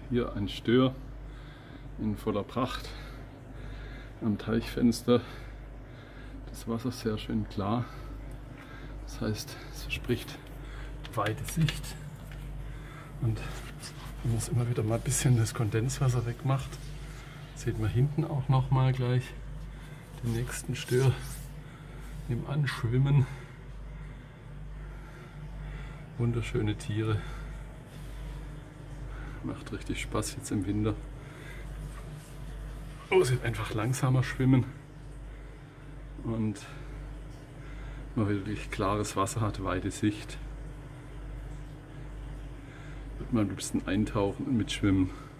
Hier ein Stör in voller Pracht am Teichfenster. Das Wasser sehr schön klar. Das heißt, es verspricht weite Sicht. Und wenn man es immer wieder mal ein bisschen das Kondenswasser wegmacht, sieht man hinten auch noch mal gleich den nächsten Stör im Anschwimmen. Wunderschöne Tiere. Macht richtig Spaß jetzt im Winter. Oh, es wird einfach langsamer schwimmen und man wirklich klares Wasser hat, weite Sicht. Wird man am liebsten eintauchen und mitschwimmen.